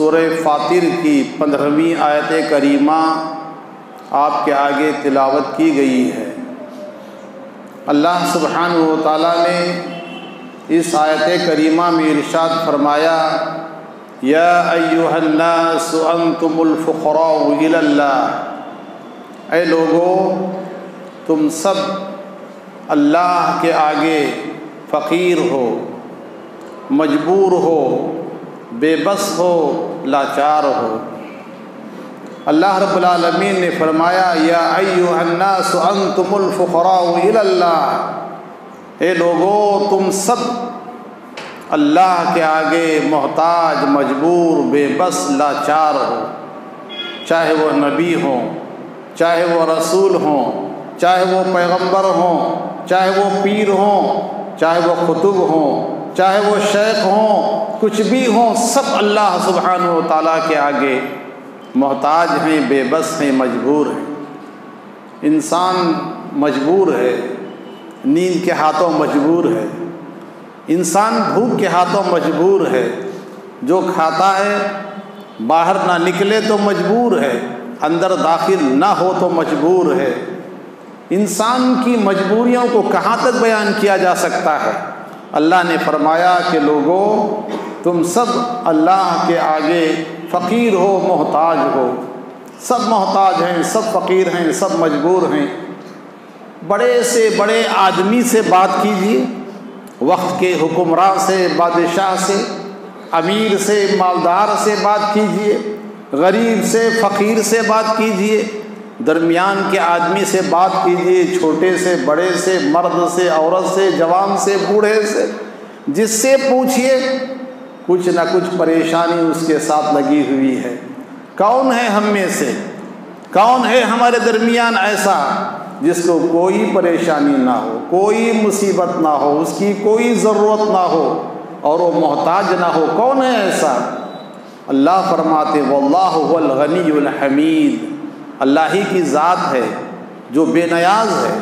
سورہ فاطر کی 15ویں آیت کریمہ آپ کے آگے تلاوت کی گئی ہے۔ اللہ سبحانہ و تعالیٰ نے اس آیت کریمہ میں ارشاد فرمایا، یا ایھا الناس انتم الفقراء الی اللہ، اے لوگو تم سب اللہ کے آگے فقیر ہو، مجبور ہو، بے بس ہو، لاچار ہو۔ اللہ رب العالمین نے فرمایا، یا ایھا الناس انتم الفقراء الی اللہ، اے لوگو تم سب اللہ کے آگے محتاج، مجبور، بے بس، لاچار ہو، چاہے وہ نبی ہوں، چاہے وہ رسول ہوں، چاہے وہ پیغمبر ہوں، چاہے وہ پیر ہوں، چاہے وہ قطب ہوں، چاہے وہ شیخ ہوں، کچھ بھی ہوں، سب اللہ سبحانہ و تعالیٰ کے آگے محتاج ہیں، بے بس ہیں، مجبور ہیں۔ انسان مجبور ہے، نیند کے ہاتھوں مجبور ہے، انسان بھوک کے ہاتھوں مجبور ہے، جو کھاتا ہے باہر نہ نکلے تو مجبور ہے، اندر داخل نہ ہو تو مجبور ہے۔ انسان کی مجبوریوں کو کہاں تک بیان کیا جا سکتا ہے؟ اللہ نے فرمایا کہ لوگو تم سب اللہ کے آگے فقیر ہو، محتاج ہو، سب محتاج ہیں، سب فقیر ہیں، سب مجبور ہیں۔ بڑے سے بڑے آدمی سے بات کیجیے، وقت کے حکمراں سے، بادشاہ سے، امیر سے، مالدار سے بات کیجیے، غریب سے، فقیر سے بات کیجیے، درمیان کے آدمی سے بات کیجیے، چھوٹے سے بڑے سے، مرد سے عورت سے، جوان سے بوڑھے سے، جس سے پوچھیے کچھ نہ کچھ پریشانی اس کے ساتھ لگی ہوئی ہے۔ کون ہے ہم میں سے، کون ہے ہمارے درمیان ایسا جس کو کوئی پریشانی نہ ہو، کوئی مصیبت نہ ہو، اس کی کوئی ضرورت نہ ہو اور وہ محتاج نہ ہو؟ کون ہے ایسا؟ اللہ فرماتے واللہ هو الغنی الحمید، اللہ ہی کی ذات ہے جو بے نیاز ہے،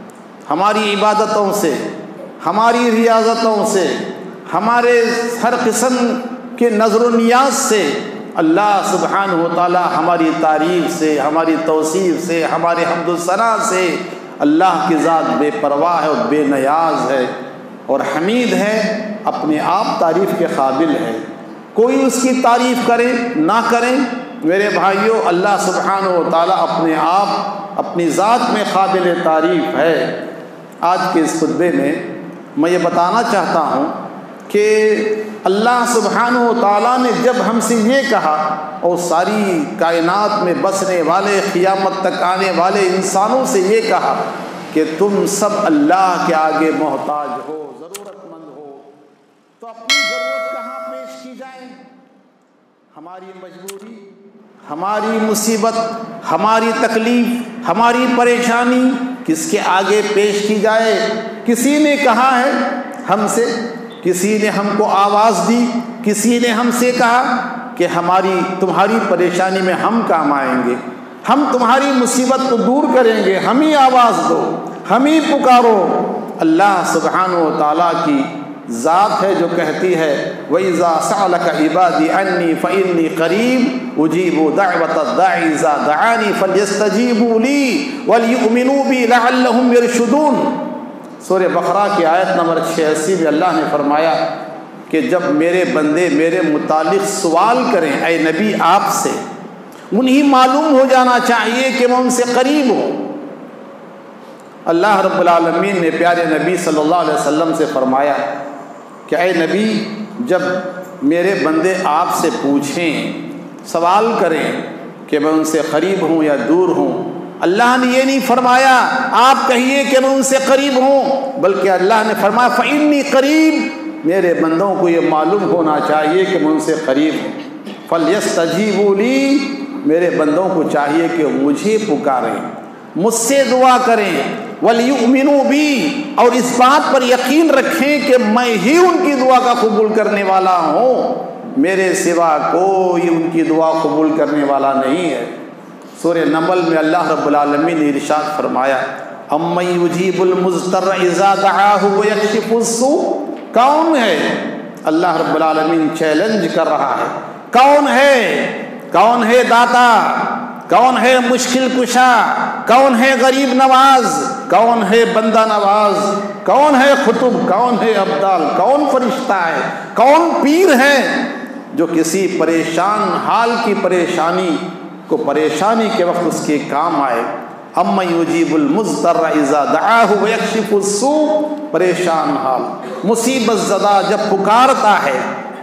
ہماری عبادتوں سے، ہماری ریاضتوں سے، ہمارے ہر قسم کے نظر و نیاز سے اللہ سبحانہ و تعالی ہماری تعریف سے، ہماری توصیف سے، ہمارے حمد و ثنا سے اللہ کی ذات بے پرواہ ہے اور بے نیاز ہے اور حمید ہے، اپنے آپ تعریف کے قابل ہے۔ کوئی اس کی تعریف کرے نہ کریں، میرے بھائیوں، اللہ سبحانہ و تعالی اپنے آپ اپنی ذات میں قابل تعریف ہے۔ آج کے اس خطبے میں یہ بتانا چاہتا ہوں کہ اللہ سبحانہ و تعالیٰ نے جب ہم سے یہ کہا اور ساری کائنات میں بسنے والے، قیامت تک آنے والے انسانوں سے یہ کہا کہ تم سب اللہ کے آگے محتاج ہو، ضرورت مند ہو، تو اپنی ضرورت کہاں پیش کی جائے؟ ہماری مجبوری، ہماری مصیبت، ہماری تکلیف، ہماری پریشانی کس کے آگے پیش کی جائے؟ کسی نے کہا ہے ہم سے، کسی نے ہم کو آواز دی، کسی نے ہم سے کہا کہ تمہاری پریشانی میں ہم کام آئیں گے، ہم تمہاری مصیبت کو دور کریں گے، ہم ہی آواز دو، ہم ہی پکارو۔ اللہ سبحانہ و تعالیٰ کی ذات ہے جو کہتی ہے وَإِذَا سَأَلَكَ عِبَادِي عَنِّي فَإِنِّي قَرِيبٌ أُجِيبُ دَعْوَةَ الدَّاعِ إِذَا دَعَانِ فَلْيَسْتَجِيبُوا لِي وَلْيُؤْمِنُوا بِي لَعَلَّهُمْ يَرْشُدُونَ۔ سورہ بقرہ کی آیت نمبر 86 میں اللہ نے فرمایا کہ جب میرے بندے میرے متعلق سوال کریں اے نبی آپ سے، انہیں معلوم ہو جانا چاہیے کہ میں ان سے قریب ہوں۔ اللہ رب العالمین نے پیارے نبی صلی اللہ علیہ وسلم سے فرمایا کہ اے نبی جب میرے بندے آپ سے پوچھیں، سوال کریں کہ میں ان سے قریب ہوں یا دور ہوں، اللہ نے یہ نہیں فرمایا آپ کہیے کہ میں ان سے قریب ہوں، بلکہ اللہ نے فرمایا فَإِنِّي قریب، میرے بندوں کو یہ معلوم ہونا چاہیے کہ میں ان سے قریب ہوں۔ فَلْيَسْتَجِيبُوا لِي، میرے بندوں کو چاہیے کہ مجھے پکاریں، مجھ سے دعا کریں، وَلْيُؤْمِنُوا بِي، اور اس بات پر یقین رکھیں کہ میں ہی ان کی دعا کا قبول کرنے والا ہوں، میرے سوا کوئی ان کی دعا قبول کرنے والا نہیں ہے۔ سورہ نمل میں اللہ رب العالمین نے ارشاد فرمایا اَمَّن يُجِيبُ الْمُضْطَرَّ إِذَا دَعَاهُ وَيَكْشِفُ السُّوءَ، کون ہے؟ اللہ رب العالمین چیلنج کر رہا ہے کون ہے داتا، کون ہے مشکل کشا، کون ہے غریب نواز، کون ہے بندہ نواز، کون ہے قطب، کون ہے ابدال، کون فرشتہ ہے، کون پیر ہے جو کسی پریشان حال کی پریشانی کو پریشانی کے وقت اس کے کام آئے۔ اَمَّن يُجِيبُ الْمُضْطَرَّ إِذَا دَعَاهُ وَيَكْشِفُ السُّوءَ، پریشان حال مصیبت زدہ جب پکارتا ہے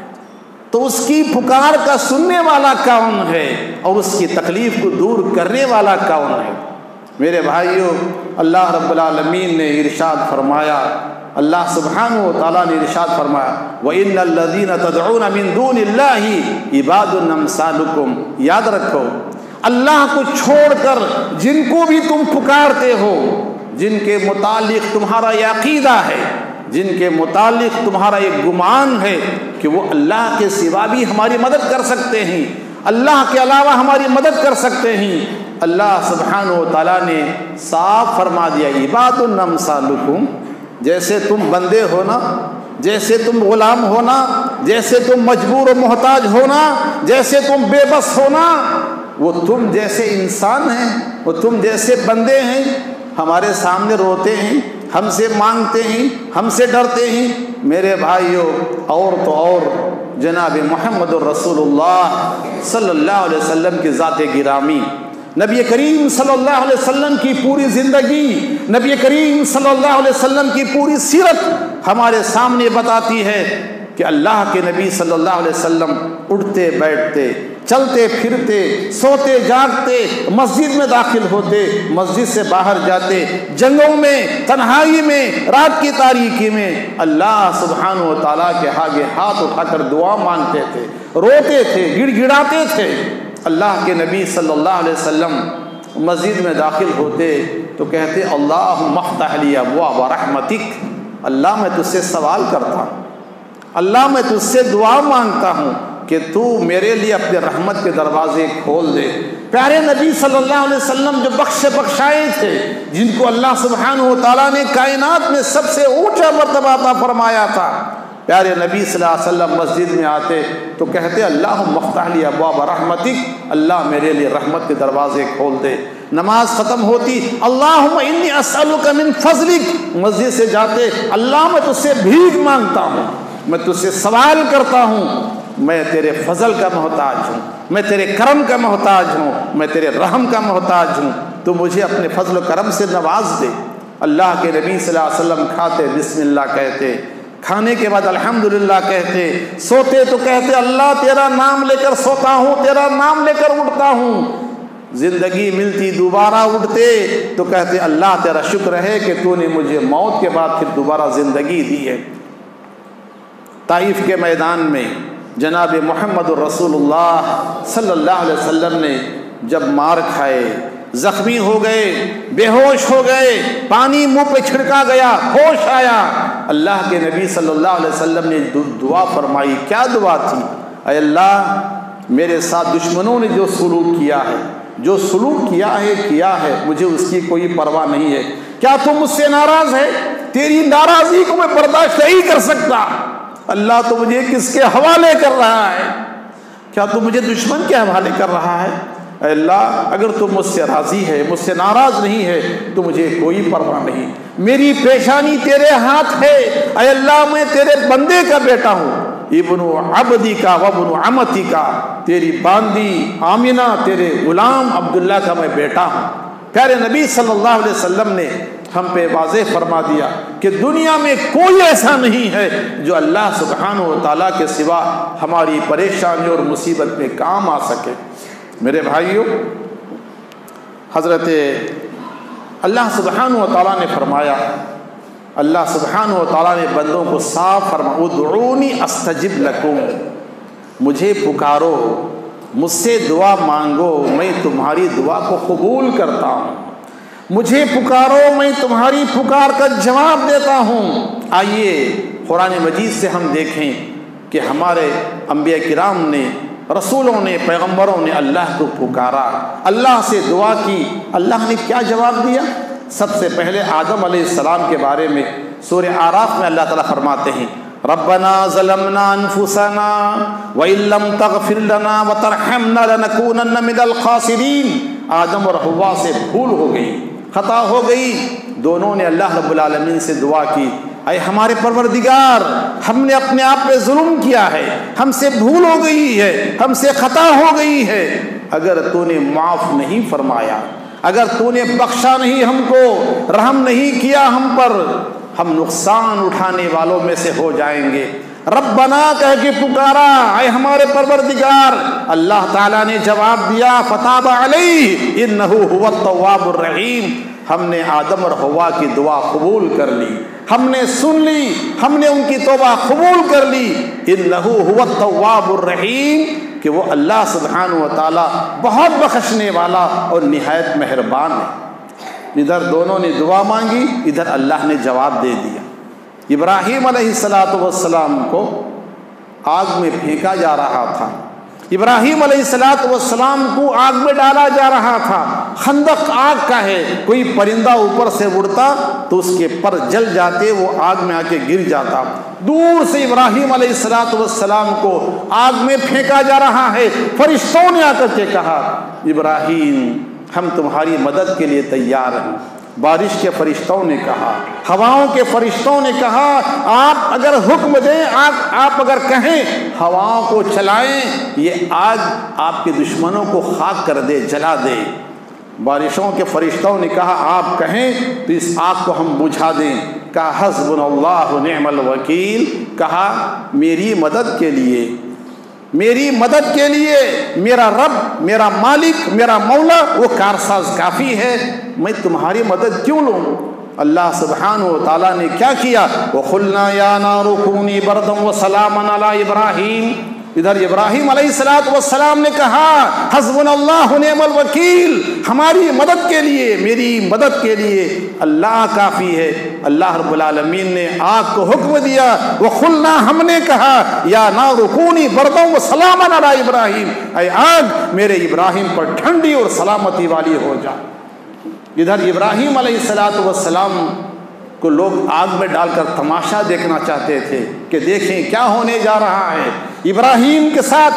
تو اس کی پکار کا سننے والا کون ہے اور اس کی تکلیف کو دور کرنے والا کون ہے؟ میرے بھائیو، اللہ رب العالمین نے ارشاد فرمایا، اللہ سبحانہ و تعالیٰ نے ارشاد فرمایا وَإِنَّ الَّذِينَ تَدْعُونَ مِن دُونِ اللَّهِ عِبَادٌ أَمْثَالُكُمْ، یاد رکھو اللہ کو چھوڑ کر جن کو بھی تم پکارتے ہو، جن کے متعلق تمہارا یہ عقیدہ ہے، جن کے متعلق تمہارا یہ گمان ہے کہ وہ اللہ کے سوا بھی ہماری مدد کر سکتے ہیں، اللہ کے علاوہ ہماری مدد کر سکتے ہیں، اللہ سبحانہ و تعالیٰ نے صاف فرما دیا عباد امثالکم، جیسے تم بندے ہونا، جیسے تم غلام ہونا، جیسے تم مجبور و محتاج ہونا، جیسے تم بے بس ہونا، وہ تم جیسے انسان ہیں، وہ تم جیسے بندے ہیں، ہمارے سامنے روتے ہیں، ہم سے مانگتے ہیں، ہم سے ڈرتے ہیں۔ میرے بھائیوں، اور تو اور جناب محمد الرسول اللہ صلی اللہ علیہ وسلم کی ذات گرامی، نبی کریم صلی اللہ علیہ وسلم کی پوری زندگی، نبی کریم صلی اللہ علیہ وسلم کی پوری سیرت ہمارے سامنے بتاتی ہے کہ اللہ کے نبی صلی اللہ علیہ وسلم اٹھتے بیٹھتے، چلتے پھرتے، سوتے جاگتے، مسجد میں داخل ہوتے، مسجد سے باہر جاتے، جنگوں میں، تنہائی میں، رات کی تاریکی میں اللہ سبحانہ و تعالیٰ کے آگے ہاتھ اٹھا کر دعا مانگتے تھے، روتے تھے، گڑ گڑاتے تھے۔ اللہ کے نبی صلی اللہ علیہ وسلم مسجد میں داخل ہوتے تو کہتے اللہم افتح لی ابواب رحمتک، اللہ میں تجھ سے سوال کرتا ہوں، اللہ میں تجھ سے دعا مانگتا ہوں کہ تو میرے لیے اپنے رحمت کے دروازے کھول دے۔ پیارے نبی صلی اللہ علیہ وسلم جو بخشائے تھے، جن کو اللہ سبحانہ و تعالیٰ نے کائنات میں سب سے اونچا مرتبہ عطا فرمایا تھا، پیارے نبی صلی اللہ علیہ وسلم مسجد میں آتے تو کہتے اللہم افتح لی ابواب رحمتک، اللہ میرے لیے رحمت کے دروازے کھول دے۔ نماز ختم ہوتی اللہم انی اسألک من فضلک، مسجد سے جاتے اللہ میں تجھ سے بھیک مانگتا ہوں، میں تجھ سے سوال کرتا ہوں، میں تیرے فضل کا محتاج ہوں، میں تیرے کرم کا محتاج ہوں، میں تیرے رحم کا محتاج ہوں، تو مجھے اپنے فضل و کرم سے نواز دے۔ اللہ کے نبی صلی اللہ علیہ وسلم کھاتے بسم اللہ کہتے، کھانے کے بعد الحمدللہ کہتے، سوتے تو کہتے اللہ تیرا نام لے کر سوتا ہوں، تیرا نام لے کر اٹھتا ہوں۔ زندگی ملتی دوبارہ اٹھتے تو کہتے اللہ تیرا شکر ہے کہ تو نے مجھے موت کے بعد پھر دوبارہ زندگی دی ہے۔ طائف کے میدان میں جناب محمد الرسول اللہ صلی اللہ علیہ وسلم نے جب مار کھائے، زخمی ہو گئے، بے ہوش ہو گئے، پانی منہ پہ چھڑکا گیا، ہوش آیا، اللہ کے نبی صلی اللہ علیہ وسلم نے دعا فرمائی۔ کیا دعا تھی؟ اے اللہ، میرے ساتھ دشمنوں نے جو سلوک کیا ہے مجھے اس کی کوئی پرواہ نہیں ہے۔ کیا تم مجھ سے ناراض ہے؟ تیری ناراضی کو میں برداشت نہیں کر سکتا۔ اللہ تو مجھے کس کے حوالے کر رہا ہے؟ کیا تو مجھے دشمن کے حوالے کر رہا ہے؟ اے اللہ، اگر تو مجھ سے راضی ہے، مجھ سے ناراض نہیں ہے تو مجھے کوئی پرواہ نہیں، میری پیشانی تیرے ہاتھ ہے۔ اے اللہ، میں تیرے بندے کا بیٹا ہوں، ابن عبدی کا وابن امتی کا، تیری باندی آمینہ، تیرے غلام عبداللہ کا میں بیٹا ہوں۔ پیارے نبی صلی اللہ علیہ وسلم نے ہم پہ واضح فرما دیا کہ دنیا میں کوئی ایسا نہیں ہے جو اللہ سبحانہ و تعالیٰ کے سوا ہماری پریشانی اور مصیبت میں کام آ سکے۔ میرے بھائیوں، حضرت اللہ سبحانہ و تعالیٰ نے فرمایا، اللہ سبحانہ و تعالیٰ نے بندوں کو صاف فرمایا ادعونی استجب لکم، مجھے پکارو، مجھ سے دعا مانگو، میں تمہاری دعا کو قبول کرتا ہوں، مجھے پکارو، میں تمہاری پکار کا جواب دیتا ہوں۔ آئیے قرآن مجید سے ہم دیکھیں کہ ہمارے انبیاء کرام نے، رسولوں نے، پیغمبروں نے اللہ کو پکارا، اللہ سے دعا کی، اللہ نے کیا جواب دیا؟ سب سے پہلے آدم علیہ السلام کے بارے میں سورہ اعراف میں اللہ تعالیٰ فرماتے ہیں ربنا ظلمنا انفسنا وان لم تغفر لنا وترحمنا لنكونن من الخاسرین۔ آدم اور حوا سے بھول ہو گئی، خطا ہو گئی، دونوں نے اللہ رب العالمین سے دعا کی، اے ہمارے پروردگار، ہم نے اپنے آپ پہ ظلم کیا ہے، ہم سے بھول ہو گئی ہے، ہم سے خطا ہو گئی ہے، اگر تو نے معاف نہیں فرمایا، اگر تو نے بخشا نہیں ہم کو، رحم نہیں کیا ہم پر، ہم نقصان اٹھانے والوں میں سے ہو جائیں گے۔ ربنا کہہ کے پکارا، اے ہمارے پروردگار، اللہ تعالیٰ نے جواب دیا، فتاب علیہ انہ هو التواب الرحیم۔ ہم نے آدم اور حوا کی دعا قبول کر لی، ہم نے سن لی، ہم نے ان کی توبہ قبول کر لی، انہ هو التواب الرحیم، کہ وہ اللہ سبحانہ و تعالیٰ بہت بخشنے والا اور نہایت مہربان ہے۔ ادھر دونوں نے دعا مانگی، ادھر اللہ نے جواب دے دیا۔ ابراہیم علیہ السلام کو آگ میں پھینکا جا رہا تھا، ابراہیم علیہ السلام کو آگ میں ڈالا جا رہا تھا۔ خندق آگ کا ہے، کوئی پرندہ اوپر سے اڑتا تو اس کے پر جل جاتے، وہ آگ میں آ کے گر جاتا۔ دور سے ابراہیم علیہ السلام کو آگ میں پھینکا جا رہا ہے۔ فرشتوں نے آ کر کے کہا، ابراہیم ہم تمہاری مدد کے لیے تیار ہیں۔ بارش کے فرشتوں نے کہا، ہواؤں کے فرشتوں نے کہا، آپ اگر حکم دیں، آپ اگر کہیں ہواؤں کو چلائیں، یہ آگ آپ کے دشمنوں کو خاک کر دے، جلا دے۔ بارشوں کے فرشتوں نے کہا، آپ کہیں تو اس آگ کو ہم بجھا دیں۔ کہا حسبنا اللہ نعم الوکیل، کہا میری مدد کے لیے، میری مدد کے لیے میرا رب، میرا مالک، میرا مولا وہ کارساز کافی ہے، میں تمہاری مدد کیوں لوں؟ اللہ سبحانہ و تعالیٰ نے کیا کیا؟ وَقُلْنَا يَا نَارُ كُونِي بَرْدًا وَسَلَامًا عَلَىٰ إِبْرَاهِيمَ۔ ادھر ابراہیم علیہ السلام نے کہا، حسبنا اللہ نعم الوکیل، ہماری مدد کے لیے، میری مدد کے لیے اللہ کافی ہے۔ اللہ رب العالمین نے آگ کو حکم دیا، وَقُلْنَا ہم نے کہا، یا نار کونی برداً وسلاما علی ابراہیم، اے آگ میرے ابراہیم پر ٹھنڈی اور سلامتی والی ہو جا۔ ادھر ابراہیم علیہ السلام کو لوگ آگ میں ڈال کر تماشا دیکھنا چاہتے تھے کہ دیکھیں کیا ہونے جا رہا ہے۔ ابراہیم کے ساتھ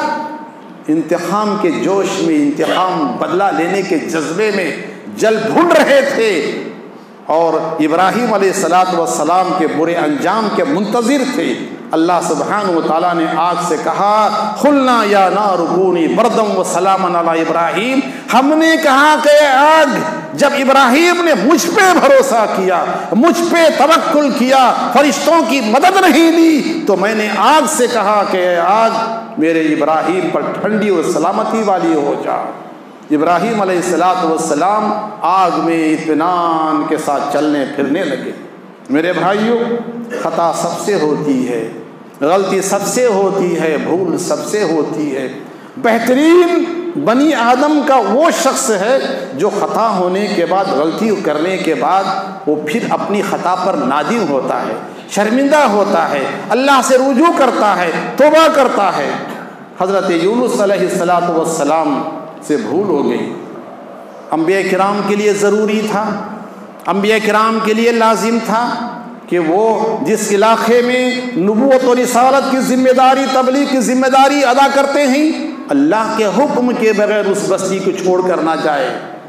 انتقام کے جوش میں، انتقام بدلہ لینے کے جذبے میں جل بھن رہے تھے، اور ابراہیم علیہ السلام کے برے انجام کے منتظر تھے۔ اللہ سبحانہ و تعالیٰ نے آگ سے کہا، قلنا یا نار کونی برداً وسلاما علی ابراہیم، ہم نے کہا کہ آگ جب ابراہیم نے مجھ پہ بھروسہ کیا، مجھ پہ توکل کیا، فرشتوں کی مدد نہیں لی، تو میں نے آگ سے کہا کہ اے آگ میرے ابراہیم پر ٹھنڈی اور سلامتی والی ہو جا۔ ابراہیم علیہ السلام آگ میں اطمینان کے ساتھ چلنے پھرنے لگے۔ میرے بھائیوں، خطا سب سے ہوتی ہے، غلطی سب سے ہوتی ہے، بھول سب سے ہوتی ہے۔ بہترین بنی آدم کا وہ شخص ہے جو خطا ہونے کے بعد، غلطی کرنے کے بعد وہ پھر اپنی خطا پر نادم ہوتا ہے، شرمندہ ہوتا ہے، اللہ سے رجوع کرتا ہے، توبہ کرتا ہے۔ حضرت یونس علیہ السلام سے بھول ہو گئی۔ انبیاء کرام کے لیے ضروری تھا، انبیاء کرام کے لیے لازم تھا کہ وہ جس علاقے میں نبوت و رسالت کی ذمہ داری، تبلیغ کی ذمہ داری ادا کرتے ہیں، اللہ کے حکم کے بغیر اس بستی کو چھوڑ کر نہ جائے۔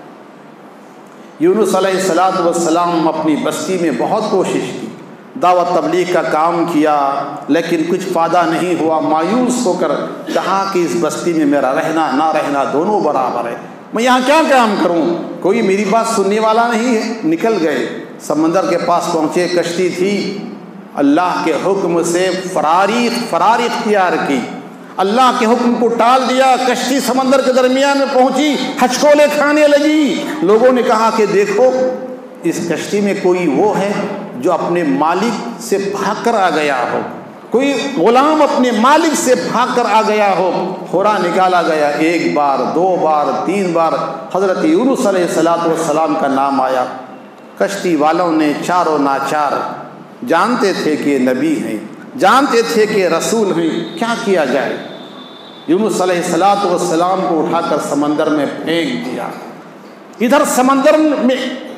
یونس علیہ السلام اپنی بستی میں بہت کوشش کی، دعوت تبلیغ کا کام کیا، لیکن کچھ فائدہ نہیں ہوا۔ مایوس ہو کر کہا کہ اس بستی میں میرا رہنا نہ رہنا دونوں برابر ہے، میں یہاں کیا کام کروں، کوئی میری بات سننے والا نہیں ہے۔ نکل گئے، سمندر کے پاس پہنچے، کشتی تھی، اللہ کے حکم سے فراری اختیار کی، اللہ کے حکم کو ٹال دیا، کشتی سمندر کے درمیان میں پہنچی، ہچکولے کھانے لگی۔ لوگوں نے کہا کہ دیکھو اس کشتی میں کوئی وہ ہے جو اپنے مالک سے بھاگ کر آ گیا ہو، کوئی غلام اپنے مالک سے بھاگ کر آ گیا ہو۔ خورا نکالا گیا، 1 بار 2 بار 3 بار حضرت یونس علیہ السلام کا نام آیا۔ کشتی والوں نے چاروں ناچار، جانتے تھے کہ نبی ہیں، جانتے تھے کہ رسول ہیں، کیا کیا جائے؟ یونس علیہ السلام کو اٹھا کر سمندر میں پھینک دیا۔ ادھر سمندر میں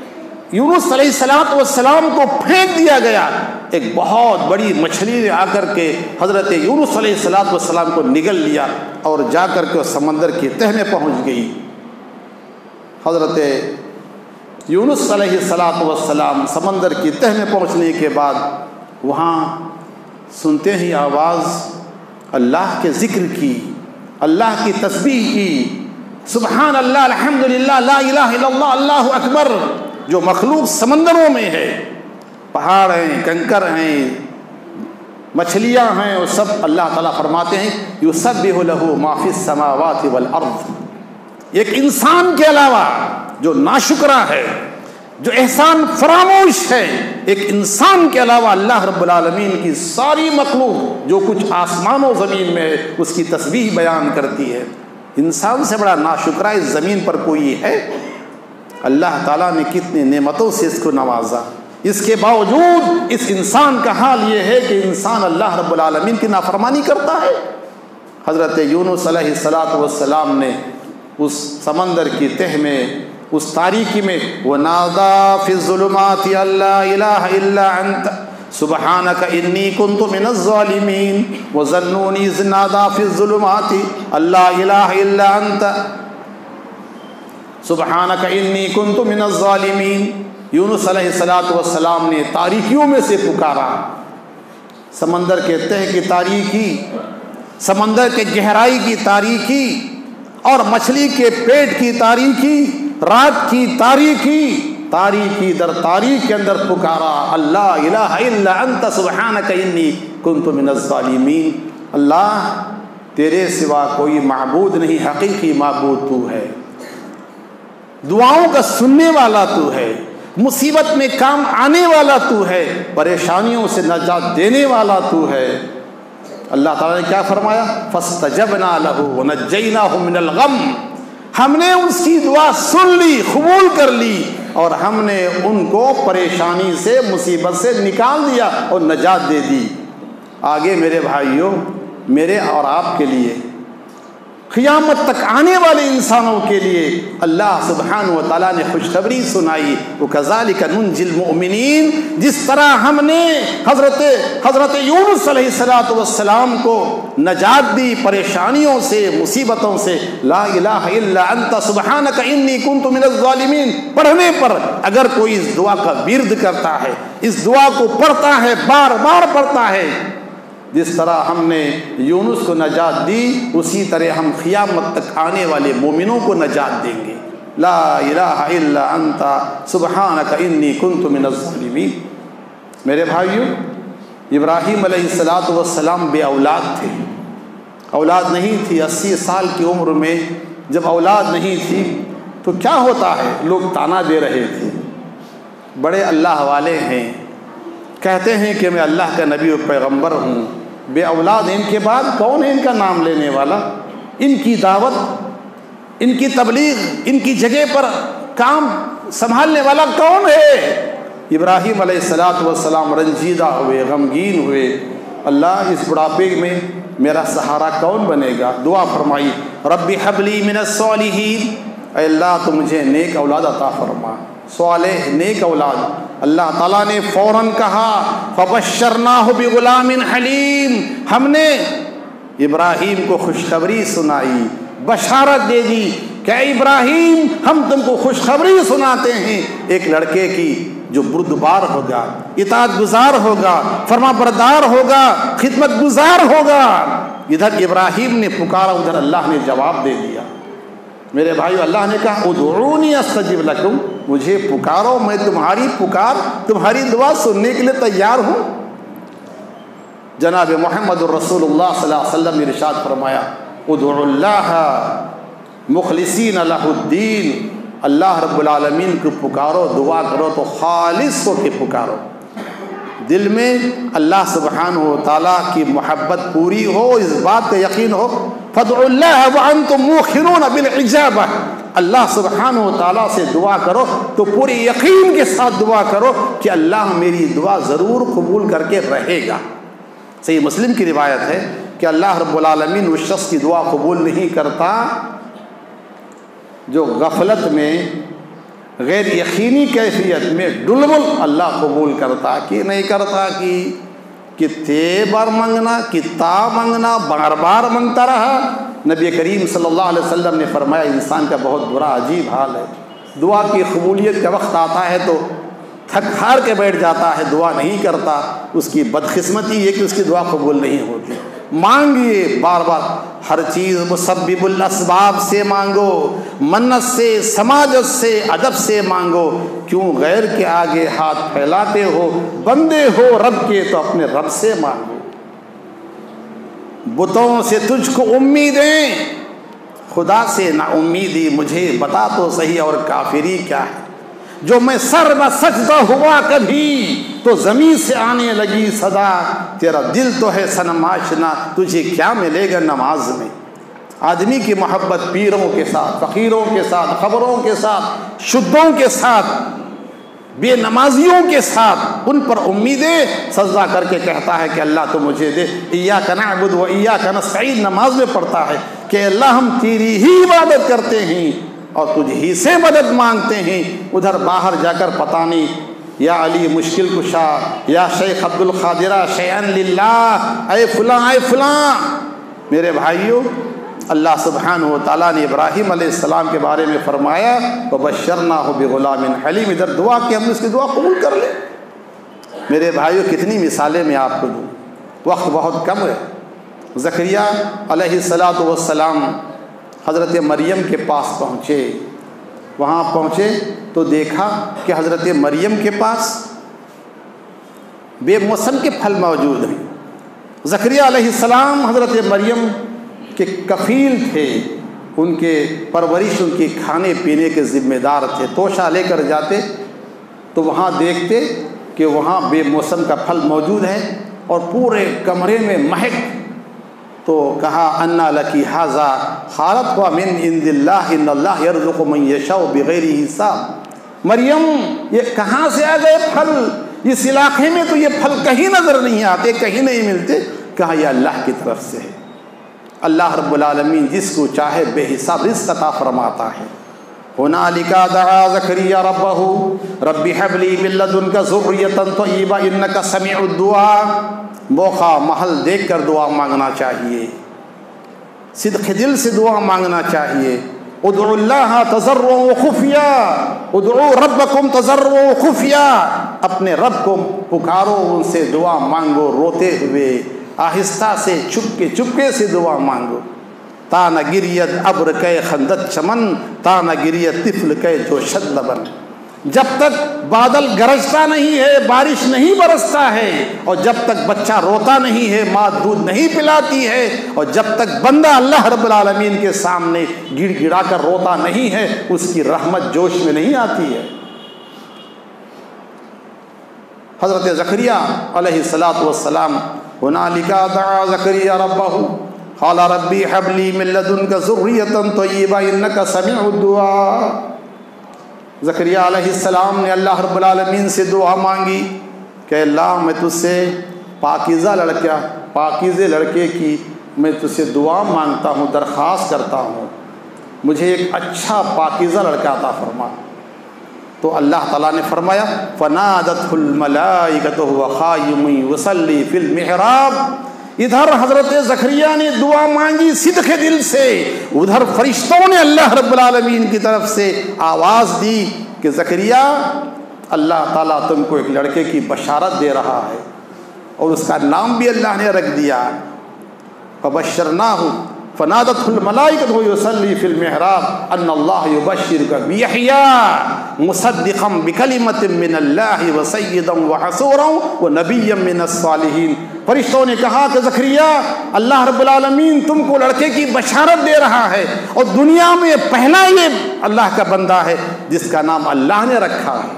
یونس علیہ السلام کو پھینک دیا گیا، ایک بہت بڑی مچھلی نے آ کر کے حضرت یونس علیہ السلام کو نگل لیا اور جا کر کے سمندر کی تہ میں پہنچ گئی۔ حضرت یونس علیہ السلام سمندر کی تہ میں پہنچنے کے بعد وہاں سنتے ہی آواز اللہ کے ذکر کی، اللہ کی تسبیح کی، سبحان اللہ، الحمدللہ، لا الہ الا اللہ، اللہ اکبر۔ جو مخلوق سمندروں میں ہے، پہاڑ ہیں، کنکر ہیں، مچھلیاں ہیں، وہ سب اللہ تعالیٰ فرماتے ہیں یسبح لہ ما فی السماوات والارض۔ ایک انسان کے علاوہ جو ناشکرا ہے، جو احسان فراموش ہے، ایک انسان کے علاوہ اللہ رب العالمین کی ساری مخلوق جو کچھ آسمان و زمین میں ہے اس کی تسبیح بیان کرتی ہے۔ انسان سے بڑا ناشکرا اس زمین پر کوئی ہے؟ اللہ تعالیٰ نے کتنی نعمتوں سے اس کو نوازا، اس کے باوجود اس انسان کا حال یہ ہے کہ انسان اللہ رب العالمین کی نافرمانی کرتا ہے۔ حضرت یونس علیہ السلام نے اس سمندر کی تہ میں، اس تاریکی میں، وَنَادَى فِي الظُّلُمَاتِ أَن لَّا إِلَٰهَ إِلَّا أَنتَ سُبْحَانَكَ إِنِّي كُنتُ مِنَ الظَّالِمِينَ وَظَنُّونِ إِذْ نَادَىٰ فِي الظُّلُمَاتِ أَن لَّا إِلَٰهَ إِلَّا أَنتَ سبحانک انی کنت من الظالمین۔ یونس علیہ السلام نے تاریکیوں میں سے پکارا، سمندر کے تہ کی تاریکی، سمندر کے گہرائی کی تاریکی، اور مچھلی کے پیٹ کی تاریکی، رات کی تاریکی، تاریکی در تاریک کے اندر پکارا، اللہ الہ الا انت سبحانک انی کنت من الظالمین۔ اللہ تیرے سوا کوئی معبود نہیں، حقیقی معبود تو ہے، دعاؤں کا سننے والا تو ہے، مصیبت میں کام آنے والا تو ہے، پریشانیوں سے نجات دینے والا تو ہے۔ اللہ تعالیٰ نے کیا فرمایا؟ فَاسْتَجَبْنَا لَهُ وَنَجَّيْنَاهُ مِنَ الْغَمِّ۔ ہم نے اس کی دعا سن لی، قبول کر لی، اور ہم نے ان کو پریشانی سے، مصیبت سے نکال دیا اور نجات دے دی۔ آگے میرے بھائیوں، میرے اور آپ کے لیے، قیامت تک آنے والے انسانوں کے لیے اللہ سبحانہ و تعالیٰ نے خوشخبری سنائی، وَكَذَلِكَ نُنْجِي الْمُؤْمِنِينَ۔ جس طرح ہم نے حضرت یونس علیہ السلام کو نجات دی پریشانیوں سے، مصیبتوں سے، لا الہ الا انت سبحانک انی کنت من الظالمین پڑھنے پر اگر کوئی اس دعا کا ورد کرتا ہے، اس دعا کو پڑھتا ہے، بار بار پڑھتا ہے، جس طرح ہم نے یونس کو نجات دی، اسی طرح ہم قیامت تک آنے والے مومنوں کو نجات دیں گے۔ لا الہ الا انت سبحانک انی کنت من الظالمین۔ میرے بھائیوں، ابراہیم علیہ السلام بے اولاد تھے، اولاد نہیں تھی۔ 80 سال کی عمر میں جب اولاد نہیں تھی تو کیا ہوتا ہے؟ لوگ تانا دے رہے تھے، بڑے اللہ والے ہیں، کہتے ہیں کہ میں اللہ کا نبی و پیغمبر ہوں، بے اولاد ان کے بعد کون ہے ان کا نام لینے والا؟ ان کی دعوت، ان کی تبلیغ، ان کی جگہ پر کام سنبھالنے والا کون ہے؟ ابراہیم علیہ السلام رنجیدہ ہوئے، غمگین ہوئے، اللہ اس بڑھاپے میں میرا سہارا کون بنے گا؟ دعا فرمائی، رب حب لی من الصالحین، اے اللہ تو مجھے نیک اولاد عطا فرما، صالح نیک اولاد۔ اللہ تعالیٰ نے فوراً کہا فبشرناہ بغلام حلیم، ہم نے ابراہیم کو خوشخبری سنائی، بشارت دے دی کہ اے ابراہیم ہم تم کو خوشخبری سناتے ہیں ایک لڑکے کی جو بردبار ہوگا، اطاعت گزار ہوگا، فرما بردار ہوگا، خدمت گزار ہوگا۔ ادھر ابراہیم نے پکارا، ادھر اللہ نے جواب دے دیا۔ میرے بھائیو، اللہ نے کہا ادعونی استجب لکم، مجھے پکارو، میں تمہاری پکار، تمہاری دعا سننے کے لیے تیار ہوں۔ جناب محمد الرسول اللہ صلی اللہ علیہ وسلم نے ارشاد فرمایا، ادعوا اللہ مخلصین لہ الدین، اللہ رب العالمین کو پکارو، دعا کرو تو خالص ہو کے پکارو، دل میں اللہ سبحانہ و تعالیٰ کی محبت پوری ہو، اس بات کا یقین ہو، فادعوا اللہ وانتم موقنون بالاجابہ، اللہ سبحانہ و تعالیٰ سے دعا کرو تو پوری یقین کے ساتھ دعا کرو کہ اللہ میری دعا ضرور قبول کر کے رہے گا۔ صحیح مسلم کی روایت ہے کہ اللہ رب العالمین اس شخص کی دعا قبول نہیں کرتا جو غفلت میں غیر یقینی کیفیت میں ڈلبل اللہ قبول کرتا کہ نہیں کرتا کہ تے بار منگنا کتا منگنا بار بار منگتا رہا۔ نبی کریم صلی اللہ علیہ وسلم نے فرمایا انسان کا بہت برا عجیب حال ہے، دعا کی قبولیت کا وقت آتا ہے تو تھک ہار کے بیٹھ جاتا ہے، دعا نہیں کرتا، اس کی بدقسمتی یہ کہ اس کی دعا قبول نہیں ہوتی۔ مانگیے بار بار، ہر چیز مسبب الاسباب سے مانگو، منت سے، سماجت سے، ادب سے مانگو، کیوں غیر کے آگے ہاتھ پھیلاتے ہو؟ بندے ہو رب کے تو اپنے رب سے مانگو۔ بتوں سے تجھ کو امیدیں، خدا سے نا امیدی، مجھے بتا تو صحیح اور کافری کیا ہے؟ جو میں سر بہ سجدہ ہوا کبھی تو زمین سے آنے لگی صدا، تیرا دل تو ہے صنم آشنا، تجھے کیا ملے گا نماز میں؟ آدمی کی محبت پیروں کے ساتھ، فقیروں کے ساتھ، خبروں کے ساتھ، شدوں کے ساتھ، بے نمازیوں کے ساتھ، ان پر امیدیں سجدہ کر کے کہتا ہے کہ اللہ تو مجھے دے۔ ایاک نعبد و ایاک نستعین نماز میں پڑھتا ہے کہ اللہ ہم تیری ہی عبادت کرتے ہیں اور تجھ ہی سے مدد مانگتے ہیں۔ ادھر باہر جا کر پتہ نہیں یا علی مشکل کشا، یا شیخ عبد القادرہ شیئن للہ، اے فلاں اے فلاں۔ میرے بھائیوں، اللہ سبحانہ و تعالیٰ نے ابراہیم علیہ السلام کے بارے میں فرمایا وَبَشَّرْنَاهُ بِغُلَامٍ حلیم، ادھر دعا کہ ہم اس کی دعا قبول کر لیں۔ میرے بھائیوں، کتنی مثالیں میں آپ کو دوں، وقت بہت کم ہے۔ زکریا علیہ السلام حضرت مریم کے پاس پہنچے، وہاں پہنچے تو دیکھا کہ حضرت مریم کے پاس بے موسم کے پھل موجود ہیں۔ زکریا علیہ السلام حضرت مریم کے کفیل تھے، ان کے پرورش، ان کے کھانے پینے کے ذمہ دار تھے۔ توشہ لے کر جاتے تو وہاں دیکھتے کہ وہاں بے موسم کا پھل موجود ہے اور پورے کمرے میں مہک، تو کہا انا لکی ھذا، قالت ہوا من عند اللہ ان اللہ یرزق من یشاء بغیر حساب۔ مریم یہ کہاں سے آ گئے پھل؟ اس علاقے میں تو یہ پھل کہیں نظر نہیں آتے، کہیں نہیں ملتے۔ کہا یہ اللہ کی طرف سے ہے، اللہ رب العالمین جس کو چاہے بے حساب رزق عطا فرماتا ہے۔ ہنالک دعا زکریا ربہ رب ھب لی من لدنک ذریۃ طیبہ انک سمیع الدعاء۔ موقع محل دیکھ کر دعا مانگنا چاہیے، صدق دل سے دعا مانگنا چاہیے۔ ادعوا اللہ تضرعا وخفیا، ادعوا ربکم تضرعا وخفیا، اپنے رب کو پکارو، ان سے دعا مانگو روتے ہوئے، آہستہ سے، چپکے سے دعا مانگو۔ تا نہ گریت ابر کے خندت چمن، تا نہ گریت طفل کے جوشد لبن۔ جب تک بادل گرجتا نہیں ہے، بارش نہیں برستا ہے، اور جب تک بچہ روتا نہیں ہے، ماں دودھ نہیں پلاتی ہے، اور جب تک بندہ اللہ رب العالمین کے سامنے گڑ گڑا کر روتا نہیں ہے، اس کی رحمت جوش میں نہیں آتی ہے۔ حضرت زکریا علیہ السلام ہنالک دعا زکریا ربہ قال ربی ھب لی من لدنک ذریۃ طیبہ انک سمیع الدعاء۔ زکریا علیہ السلام نے اللہ رب العالمین سے دعا مانگی کہ اللہ میں تجھ سے پاکیزے لڑکے کی میں تجھ سے دعا مانگتا ہوں، درخواست کرتا ہوں، مجھے ایک اچھا پاکیزہ لڑکا عطا فرما۔ تو اللہ تعالیٰ نے فرمایا فنادته الملائکۃ وهو قائم یصلی فی المحراب۔ ادھر حضرت زکریا نے دعا مانگی صدق دل سے، ادھر فرشتوں نے اللہ رب العالمین کی طرف سے آواز دی کہ زکریا اللہ تعالیٰ تم کو ایک لڑکے کی بشارت دے رہا ہے، اور اس کا نام بھی اللہ نے رکھ دیا فبشرناہ فنادته الملائکۃ وهو یصلی فی المحراب ان اللہ یبشرک بیحییٰ مصدقا بکلمۃ من اللہ وسیدا وحصورا ونبیا من الصالحین۔ فرشتوں نے کہا کہ زکریا اللہ رب العالمین تم کو لڑکے کی بشارت دے رہا ہے، اور دنیا میں پہلا یہ اللہ کا بندہ ہے جس کا نام اللہ نے رکھا ہے۔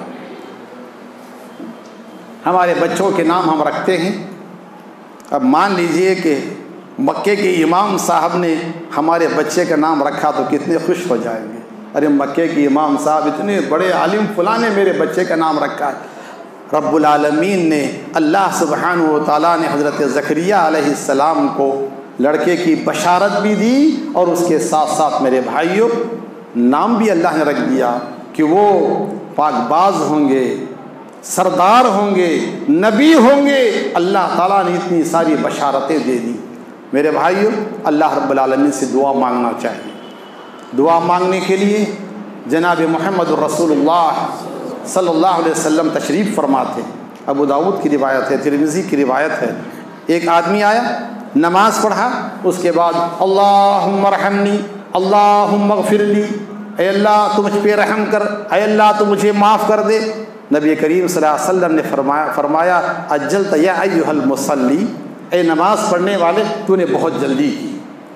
ہمارے بچوں کے نام ہم رکھتے ہیں، اب مان لیجئے کہ مکے کے امام صاحب نے ہمارے بچے کا نام رکھا تو کتنے خوش ہو جائیں گے، ارے مکے کے امام صاحب اتنے بڑے عالم فلاں نے میرے بچے کا نام رکھا ہے۔ رب العالمین نے، اللہ سبحانہ و تعالیٰ نے حضرت زکریا علیہ السلام کو لڑکے کی بشارت بھی دی، اور اس کے ساتھ ساتھ میرے بھائیوں نام بھی اللہ نے رکھ دیا کہ وہ پاک باز ہوں گے، سردار ہوں گے، نبی ہوں گے۔ اللہ تعالیٰ نے اتنی ساری بشارتیں دے دی۔ میرے بھائیو، اللہ رب العالمین سے دعا مانگنا چاہیے۔ دعا مانگنے کے لیے جناب محمد رسول اللہ صلی اللہ علیہ وسلم تشریف فرماتے۔ ابو داؤد کی روایت ہے، ترمذی کی روایت ہے۔ ایک آدمی آیا، نماز پڑھا، اس کے بعد اللہم ارحمنی، اللہم اغفر لی، اے اللہ تو مجھ پہ رحم کر، اے اللہ تو مجھے معاف کر دے۔ نبی کریم صلی اللہ علیہ وسلم نے فرمایا اجلت یا ایھا المصلی، اے نماز پڑھنے والے تو نے بہت جلدی کی۔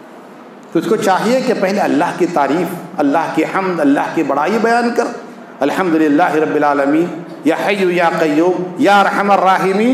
تجھ کو چاہیے کہ پہلے اللہ کی تعریف، اللہ کی حمد، اللہ کی بڑائی بیان کر، الحمدللہ رب العالمین، یا حی یا قیوم یا ارحم الراحمین،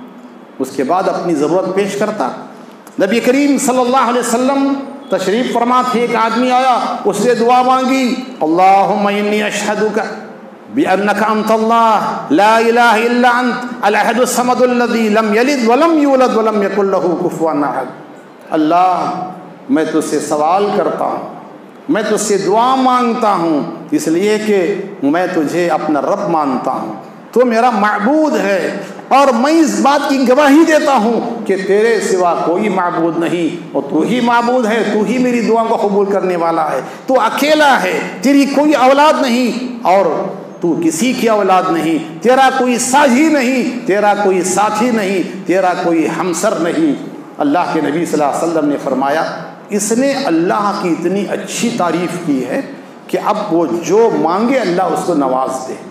اس کے بعد اپنی ضرورت پیش کرتا۔ نبی کریم صلی اللہ علیہ وسلم تشریف فرما تھے، ایک آدمی آیا، اس نے دعا مانگی، اللہم انی اشہدک بأنک انت اللہ لا الہ الا انت الاحد الصمد الذی لم یلد ولم یولد ولم یکن لہ کفوا احد۔ اللہ، میں تجھ سے سوال کرتا ہوں، میں تجھ سے دعا مانگتا ہوں، اس لیے کہ میں تجھے اپنا رب مانتا ہوں، تو میرا معبود ہے، اور میں اس بات کی گواہی دیتا ہوں کہ تیرے سوا کوئی معبود نہیں، اور تو ہی معبود ہے، تو ہی میری دعا کو قبول کرنے والا ہے، تو اکیلا ہے، تیری کوئی اولاد نہیں، اور تو کسی کی اولاد نہیں، تیرا کوئی ساجی نہیں، تیرا کوئی ساتھی نہیں، تیرا کوئی ہمسر نہیں۔ اللہ کے نبی صلی اللہ علیہ وسلم نے فرمایا، اس نے اللہ کی اتنی اچھی تعریف کی ہے کہ اب وہ جو مانگے اللہ اس کو نواز دے۔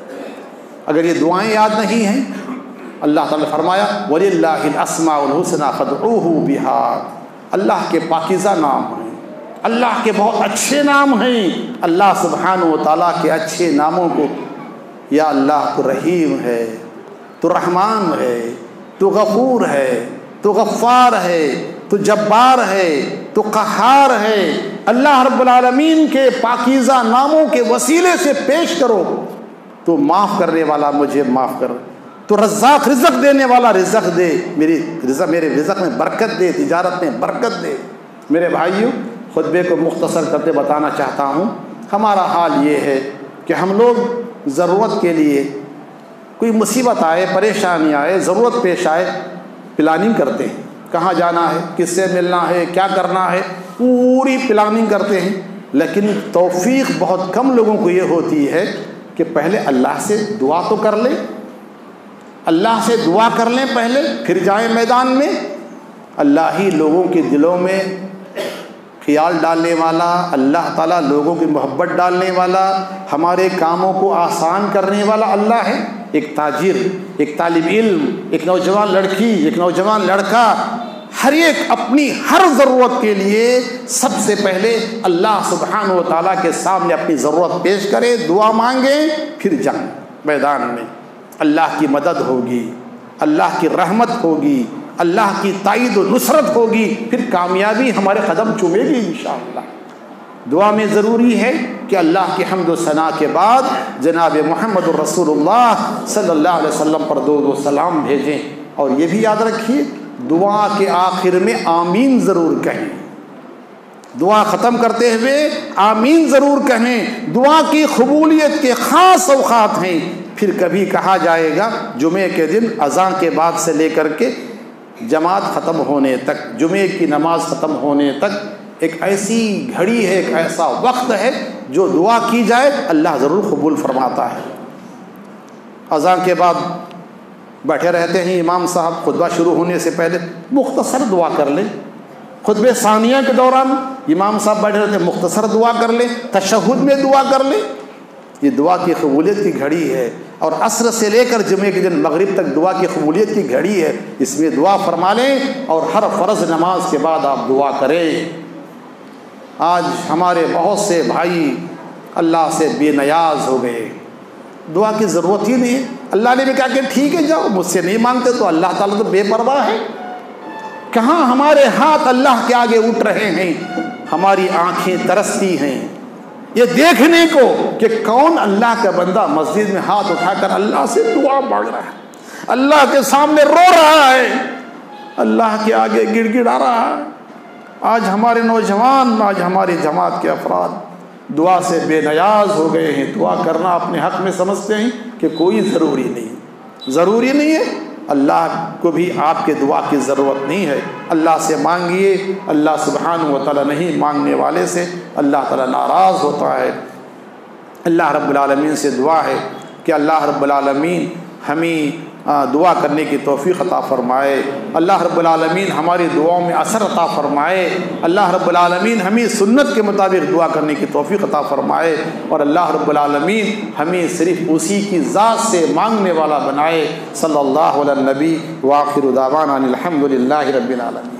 اگر یہ دعائیں یاد نہیں ہیں، اللہ تعالیٰ نے فرمایا وَلِلَّهِ الْأَسْمَاءُ الْحُسْنَىٰ فَادْعُوهُ بِهَا، اللہ کے پاکیزہ نام ہیں، اللہ کے بہت اچھے نام ہیں۔ اللہ سبحانہ و تعالیٰ کے اچھے ناموں کو، یا اللہ تو رحیم ہے، تو رحمان ہے، تو غفور ہے، تو غفار ہے، تو جبار ہے، تو قہار ہے، اللہ رب العالمین کے پاکیزہ ناموں کے وسیلے سے پیش کرو، تو معاف کرنے والا مجھے معاف کر، تو رزاق رزق دینے والا رزق دے، میرے رزق میں برکت دے، تجارت میں برکت دے۔ میرے بھائیوں، خطبے کو مختصر کرتے بتانا چاہتا ہوں، ہمارا حال یہ ہے کہ ہم لوگ ضرورت کے لیے، کوئی مصیبت آئے، پریشانی آئے، ضرورت پیش آئے، پلاننگ کرتے ہیں، کہاں جانا ہے، کس سے ملنا ہے، کیا کرنا ہے، پوری پلاننگ کرتے ہیں، لیکن توفیق بہت کم لوگوں کو یہ ہوتی ہے کہ پہلے اللہ سے دعا تو کر لیں، اللہ سے دعا کر لیں پہلے، پھر جائیں میدان میں۔ اللہ ہی لوگوں کے دلوں میں خیال ڈالنے والا، اللہ تعالیٰ لوگوں کی محبت ڈالنے والا، ہمارے کاموں کو آسان کرنے والا اللہ ہے۔ ایک تاجر، ایک طالب علم، ایک نوجوان لڑکی، ایک نوجوان لڑکا، ہر ایک اپنی ہر ضرورت کے لیے سب سے پہلے اللہ سبحانہ و تعالیٰ کے سامنے اپنی ضرورت پیش کرے، دعا مانگے، پھر جائیں میدان میں۔ اللہ کی مدد ہوگی، اللہ کی رحمت ہوگی، اللہ کی تائید و نصرت ہوگی، پھر کامیابی ہمارے قدم چومے گی انشاءاللہ۔ دعا میں ضروری ہے کہ اللہ کی حمد و ثنا کے بعد جناب محمد الرسول اللہ صلی اللہ علیہ وسلم پر درود و سلام بھیجیں، اور یہ بھی یاد رکھیے دعا کے آخر میں آمین ضرور کہیں، دعا ختم کرتے ہوئے آمین ضرور کہیں۔ دعا کی قبولیت کے خاص اوقات ہیں، پھر کبھی کہا جائے گا جمعے کے دن اذان کے بعد سے لے کر کے جماعت ختم ہونے تک، جمعے کی نماز ختم ہونے تک ایک ایسی گھڑی ہے، ایک ایسا وقت ہے جو دعا کی جائے اللہ ضرور قبول فرماتا ہے۔ اذان کے بعد بیٹھے رہتے ہیں امام صاحب، خطبہ شروع ہونے سے پہلے مختصر دعا کر لیں، خطبہ ثانیہ کے دوران امام صاحب بیٹھے رہتے ہیں، مختصر دعا کر لیں، تشہد میں دعا کر لیں۔ یہ دعا کی قبولیت کی گھڑی ہے، اور عصر سے لے کر جمعے کے دن مغرب تک دعا کی قبولیت کی گھڑی ہے، اس میں دعا فرما لیں، اور ہر فرض نماز کے بعد آپ دعا کریں۔ آج ہمارے بہت سے بھائی اللہ سے بے نیاز ہو گئے، دعا کی ضرورت ہی نہیں ہے۔ اللہ نے بھی کہا کہ ٹھیک ہے جاؤ، مجھ سے نہیں مانگتے تو اللہ تعالیٰ تو بے پرواہ ہے۔ کہاں ہمارے ہاتھ اللہ کے آگے اٹھ رہے ہیں، ہماری آنکھیں ترستی ہیں یہ دیکھنے کو کہ کون اللہ کا بندہ مسجد میں ہاتھ اٹھا کر اللہ سے دعا مانگ رہا ہے، اللہ کے سامنے رو رہا ہے، اللہ کے آگے گڑ گڑا رہا ہے۔ آج ہمارے نوجوان، آج ہماری جماعت کے افراد دعا سے بے نیاز ہو گئے ہیں، دعا کرنا اپنے حق میں سمجھتے ہیں کہ کوئی ضروری نہیں ہے۔ اللہ کو بھی آپ کے دعا کی ضرورت نہیں ہے، اللہ سے مانگیے، اللہ سبحانہ و تعالیٰ نہیں مانگنے والے سے اللہ تعالیٰ ناراض ہوتا ہے۔ اللہ رب العالمین سے دعا ہے کہ اللہ رب العالمین ہمیں دعا کرنے کی توفیق عطا فرمائے، اللہ رب العالمین ہماری دعاؤں میں اثر عطا فرمائے، اللہ رب العالمین ہمیں سنت کے مطابق دعا کرنے کی توفیق عطا فرمائے، اور اللہ رب العالمین ہمیں صرف اسی کی ذات سے مانگنے والا بنائے۔ صلی اللہ علی النبی وآخر دعوانا الحمد للہ رب العالمین۔